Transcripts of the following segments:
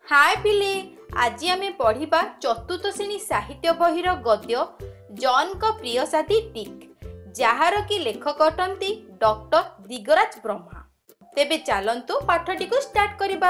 हाय पिले, आज आमे पढ़िबा चतुर्थ श्रेणी साहित्य बहिर गद्य जॉन का प्रिय साथी टिक, जार की लेखक अटंती डॉक्टर दिगराज ब्रह्मा। तेबे चलंतु पाठटी को स्टार्ट करिबा।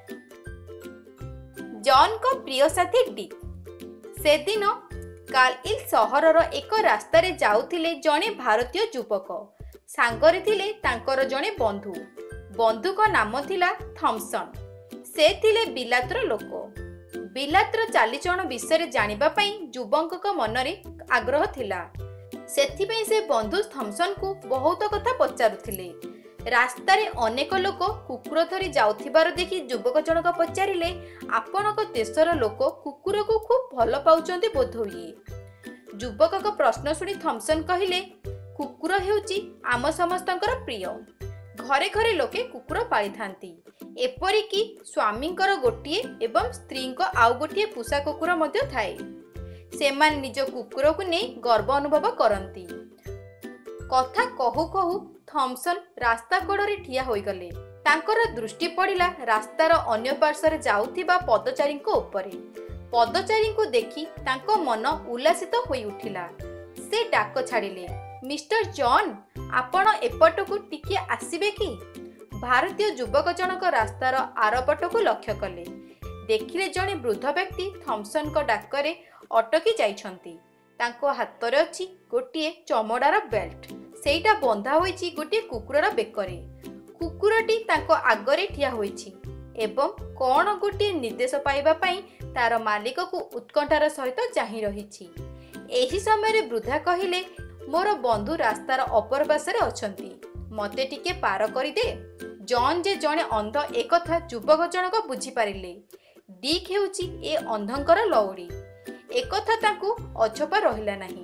जॉन का प्रिय साथी टिक। से दिन कार्लइल सहरर एक रास्तार जाउथिले जणे भारतीय युवक। सांगरे थिले तांकर जणे बंधु। बंधु का नाम थिला थॉमसन। से थिले बिलातर लोक। बिलातर चालीचरण विषय जानिबा पई युवक को मनरे आग्रह थिला। सेथिपई से बंधु थॉमसन को बहुत कथा पचारुथिले। रास्तारे अनेक लोक कुकुर धरी जाउथिबार देखि युवक जनक पचारिले, आपनक देशर लोक कुकुर को खूब भल पाउचंती बोध हुए। युवक को प्रश्न सुनी थॉमसन कहिले, कुकुर हेउची आम समस्तंकर प्रिय। घरे घरे लोके कुकुर पाली थांती। एपरिकी स्वामींकर गोटिए एवं स्त्रींको आउ गोटिए पुषा कुकुर मध्य थाए। सेमान निज कुकुर को नहीं गर्व अनुभव करती। कथा कहू कहू थॉमसन रास्ता कड़े ठिया होई गले। तांकर दृष्टि पड़िला रास्तार अन्य पार्श्वरे जाउथिबा पदचारी उपरे। पदचारी को देखि तांको मन उल्लासित होई उठिला। से डाक छाड़िले, मिस्टर जॉन, आपण एपटकू टिके आसिबे कि? भारतीय युवक जनक रास्तार आरपट को लक्ष्य कले। देखिले जणे वृद्ध व्यक्ति थॉमसन को डाकरे अटकी जाइछंती। तांको हातरे अछि गोटिए चमड़ार बेल्ट। सेटा बंधा होईछि गोटिए कुकुरर बेकरे। कुकुरटी तांको आगरे ठिया होईछि एवं कोन गोटिए निर्देश पाइबा पई तार मालिक को उत्कंठार सहित चाहि रहिछि। एही समय वृद्धा कहिले, मोर बंधु रास्तार अपर पार्श्वरे अछंती, मते टिके पार करि दे। जॉन जे जणे अंध एकथा युवक जनक बुझी पारिले। डिक हेउची ए अंधंकर लौड़ी। एकथा ताकू अछपा रहिला नाही।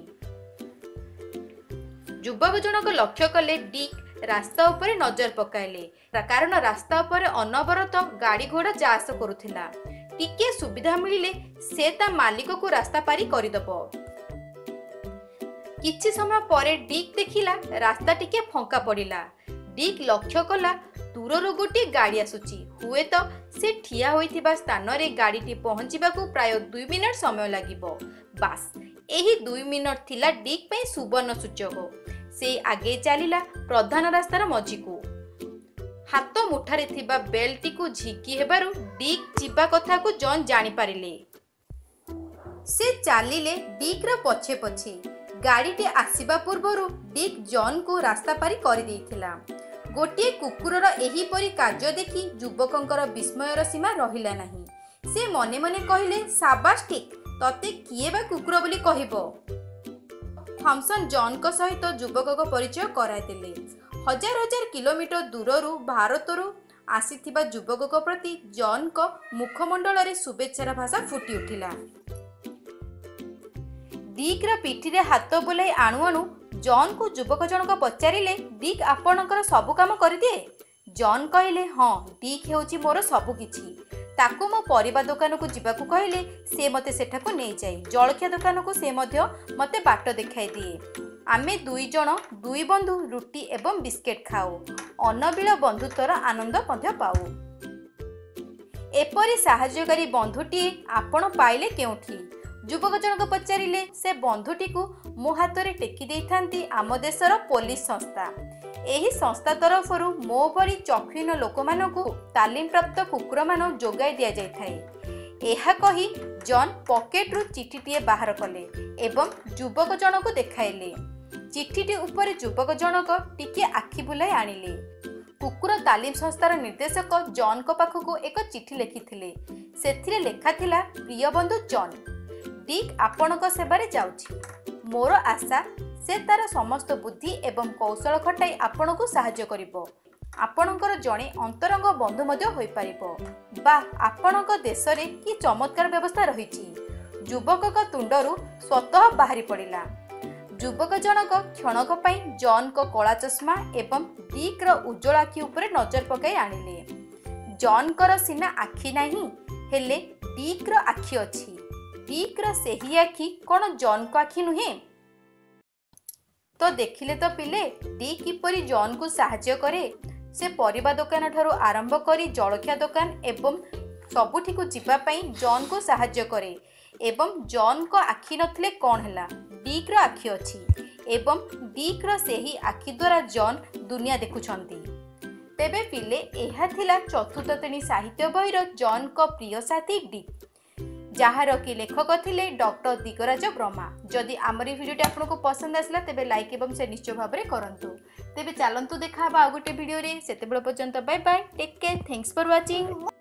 युवक जनक लक्ष्य कले डिक रास्ता उपरे नजर पकाइले, कारण रास्ता उपरे अनवरत गाड़ी घोड़ा जा आस करुथिला। टिके सुविधा मिलिले से ता मालिक को रास्ता पारी करिदबो। किछि समय परे डिक देखिला रास्ता टिके फंका पड़िला। डिक लक्ष्य कला दूरରୁ गोटे गाड़ी आसुची। हुए तो से ठिया होइथिबा स्थान रे गाड़ीटी पहुंचीबाकू प्राय 2 मिनिट समय लागिबो। बास एही 2 मिनिट थिला डिक पई सुवर्ण सूचक। से आगे चलिला प्रधान रास्तार मझीकू। हाथ मुठारे थिबा बेल्टटी को झिकी हेबारु डिक जिबा कथा को जॉन जानि पारिले। से चालिले डिक रा पछे पछे। गाड़ीटी आसीबा पूर्वरु डिक जॉन को रास्ता पारी कर देइथिला। गोटे कुकुरर एही परी कार्य देखि युवकंकर विस्मयर सीमा रहिला नाही। से मने मने कहिले, साबास टिक, तते किए बा कुकुर बोली कहिबो। थॉमसन जॉन को सहित युवक को परिचय कराइ देले। हजार हजार किलोमीटर दूररू भारतरू आसीथिबा युवक को प्रति जॉन को मुखमंडल रे शुभेच्छार भाषा फुटी उठिला। डिक रा पिठी रे हाथ बुलाई आणु आणु जॉन को युवक जनक पचारिले, डिक आपणकर सबु काम करदिए? जॉन कहिले, हाँ, डिक हेउची मोर सबु किछि। ताकू मो परिबा दुकान को जिबाकू कहिले से मते सेठाकू नै जाई। जलखिया दुकान को से मध्य मते बाट देखाई दिए। आमे दुई जण दुई बंधु रुटी एवं बिस्केट खाऊ। अनबिल बंधुत्वर आनंद मध्य पाऊ। एपरी साहाय्यकारी बंधुटी आपण पाइले केउठी? युवक जनक पचारिले। से बंधुटी को मो हाथ रे टेकी देइथांती आम देशर पुलिस संस्था। एही संस्था तरफरु मो भरी चक्षुहीन लोक मानकू तालीम प्राप्त कुकुर मान जोगाई दिया जाय थाए। एहा कही जॉन पॉकेट रु चिठीटीए बाहर कले एवं युवक जनक देखाइले। चिठीटी उपरे युवक जनक टिके आखि बुलाई आनिले। कुकुर तालीम संस्थार निर्देशक जॉन को पाखकू एक चिठी लिखिथिले। सेथिरे लेखा थिला, प्रिय बंधु जॉन, डिक आपणक सेबारे जाउछि। मोर आशा से तार समस्त बुद्धि एवं कौशल खटाई आपणकू साहाय्य करिबो। आपणकर जणे अंतरंग बंधु मध्य होई पारिबो। बा आपणक देश रे की चमत्कार व्यवस्था रहिछि। युवक का तुंडरू स्वतः बाहरी पड़िला। युवक जनक क्षणक पई जॉन को कला चश्मा एवं डिक र उज्जवल आखि उपरे नजर पकाई आनिले। जॉन कर सिना आखि नाही, हेले डिक र आखि अछि। डिक रा सेही आखि कोन जॉन को आखि नुहे? तो देखिले तो पिले, डिक किपरि जॉन को साहाय्य करे। से परिबा दुकान ठारू आरंभ करी जलखिया दुकान एवं सबुठी को जीवा पई जॉन को सहाय्य करे एवं जॉन को आखि नथिले कोन हला डिक रो आखि अछि एवं डिक रो सेही आखि द्वारा जॉन दुनिया देखुछंती। तेबे पिले एहा थिला चतुर्थ श्रेणी साहित्य बहिर जॉन को प्रिय साथी डिक जहाँ कि लेखक थिले डॉक्टर दिगराज ब्रह्मा। जदि आमरी वीडियोटी आपको पसंद आसला तेबे लाइक एवं शेयर निश्चय भाव में करंतु। तेबे चलंतु देखा आ गोटे वीडियो रे, सेते बेले पर्यंत bye bye, take care, thanks for watching.